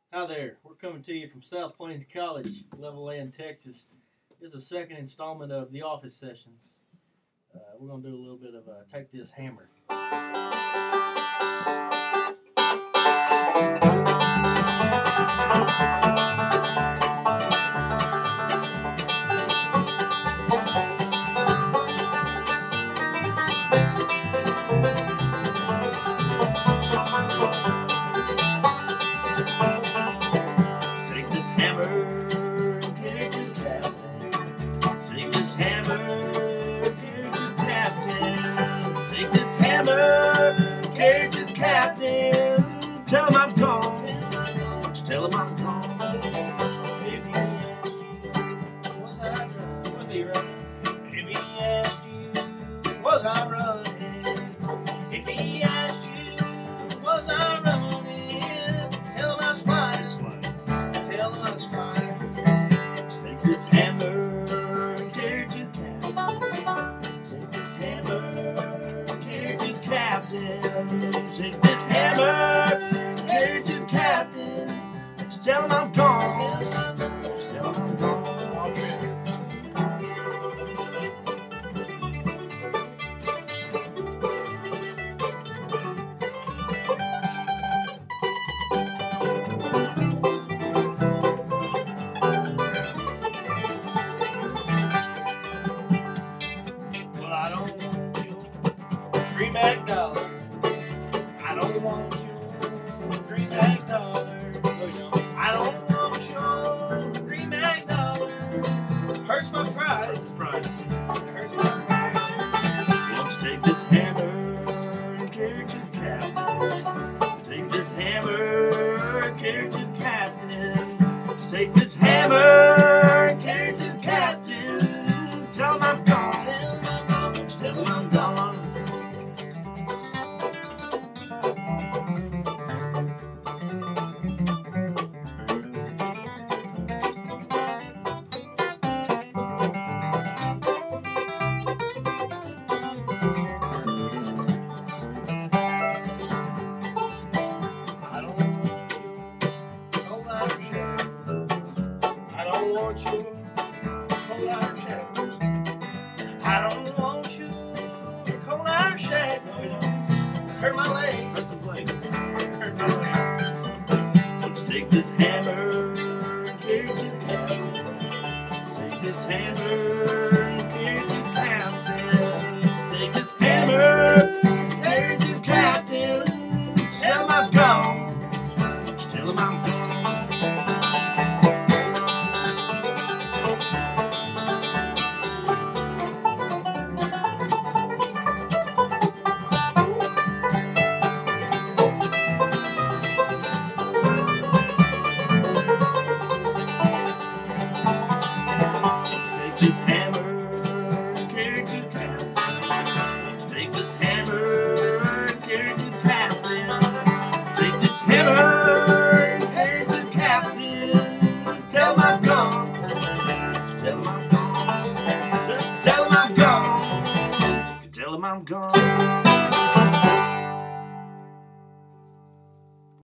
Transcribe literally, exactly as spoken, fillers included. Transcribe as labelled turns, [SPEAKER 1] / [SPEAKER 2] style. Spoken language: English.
[SPEAKER 1] Hi there, we're coming to you from South Plains College, Levelland, Texas. This is the second installment of the office sessions. Uh, we're going to do a little bit of uh, Take This Hammer. Take this hammer, get it to the captain. Take this hammer, get it to the captain. Take this hammer, get it to the captain. Tell him I'm gone. Tell him I'm gone. If he asks you, was I running? Was he running? If he asked you, was I running? If he asked you, was I running? Tell him I was flying. Tell him I was flying. Take this hammer, carry it to the captain. Take this hammer, carry it to the captain. Take this hammer, carry it to the captain. Just tell him I'm gone. Just tell him I'm gone. Greenback dollar. I don't want your greenback dollar. I don't want your greenback dollar. Hurts my pride. Hurts pride. Hurts my pride. Won't you take this hammer and carry it to the captain? Take this hammer and carry it to the captain. Take this hammer and carry it to the captain. Tell him I'm gone. Tell him I'm gone. Tell him I'm gone. I don't want you cold iron shackles. I don't want you cold iron shackles. Hurt my legs. Hurts his legs. Hurt my legs. Won't you take this hammer and carry it to the captain? Take this hammer and carry it to the captain. Take this hammer, carry it to the captain. Tell him I'm gone. Tell him I'm gone. This hammer, carry it to the captain. Take this hammer, carry it to the captain. Take this hammer, carry it to the captain. Tell him I'm gone. Just tell him I'm gone. Just tell him I'm gone. Tell him I'm gone.